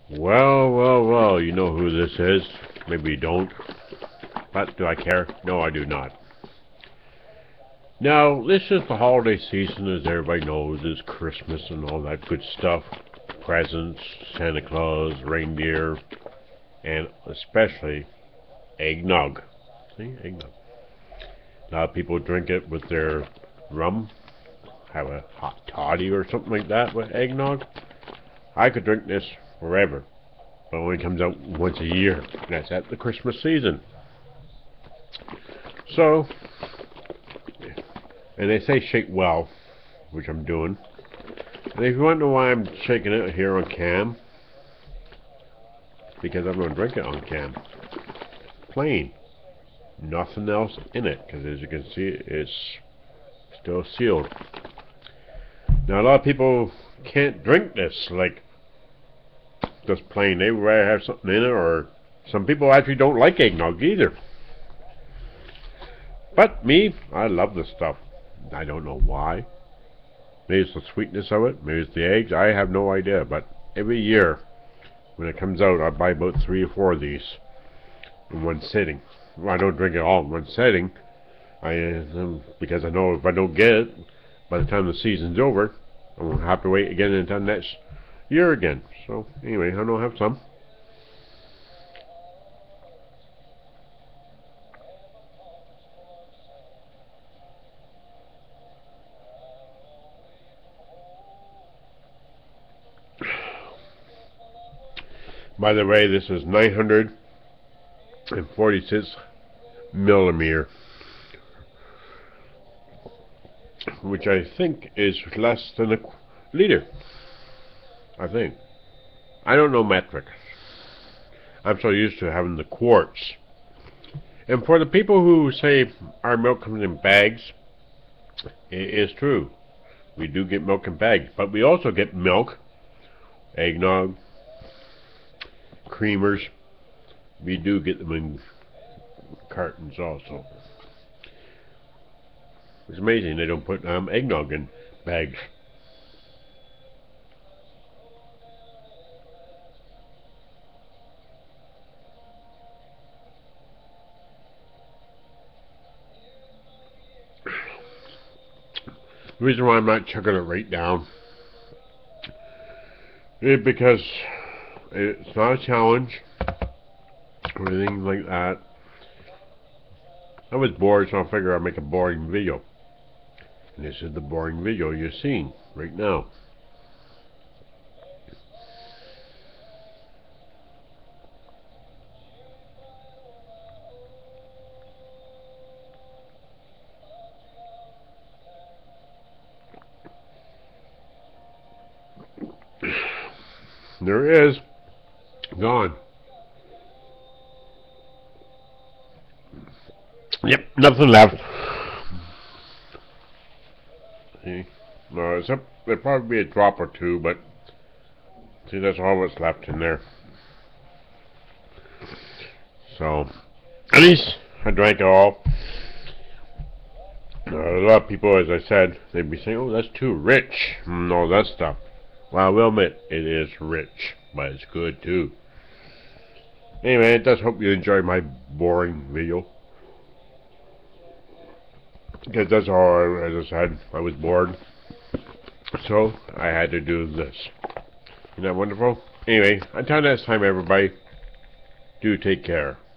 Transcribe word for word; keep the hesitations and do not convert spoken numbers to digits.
Well, well, well, you know who this is. Maybe you don't. But do I care? No, I do not. Now, this is the holiday season, as everybody knows. It's Christmas and all that good stuff. Presents, Santa Claus, reindeer, and especially eggnog. See, eggnog. A lot of people drink it with their rum. Have a hot toddy or something like that with eggnog. I could drink this forever, but it only comes out once a year, and that's at the Christmas season. So, and they say shake well, which I'm doing. And if you want to know why I'm shaking it here on cam, it's because I'm going to drink it on cam. Plain. Nothing else in it, because as you can see, it's still sealed. Now, a lot of people can't drink this, like, just plain. They would rather have something in it, or some people actually don't like eggnog either. But me, I love this stuff. I don't know why. Maybe it's the sweetness of it, maybe it's the eggs, I have no idea. But every year, when it comes out, I buy about three or four of these in one sitting. Well, I don't drink it all in one setting, I, um, because I know if I don't get it, by the time the season's over, I'm going to have to wait again until next year again. So, anyway, I don't have some. By the way, this is nine hundred forty-six millimeter, which I think is less than a liter. I think. I don't know metric. I'm so used to having the quarts. And for the people who say our milk comes in bags, it is true. We do get milk in bags, but we also get milk, eggnog, creamers. We do get them in cartons also. It's amazing they don't put um, eggnog in bags. The reason why I'm not chugging it right down is because it's not a challenge or anything like that. I was bored, so I figured I'd make a boring video. And this is the boring video you're seeing right now. There is gone. Yep, nothing left. See, no, except there'd probably be a drop or two, but see, that's all that's left in there. So, at least I drank it all. Uh, a lot of people, as I said, they'd be saying, "Oh, that's too rich." And all that stuff. Well, I will admit, it is rich, but it's good too. Anyway, I just hope you enjoy my boring video. Because that's all, as I said, I was bored. So, I had to do this. Isn't that wonderful? Anyway, until next time, everybody, do take care.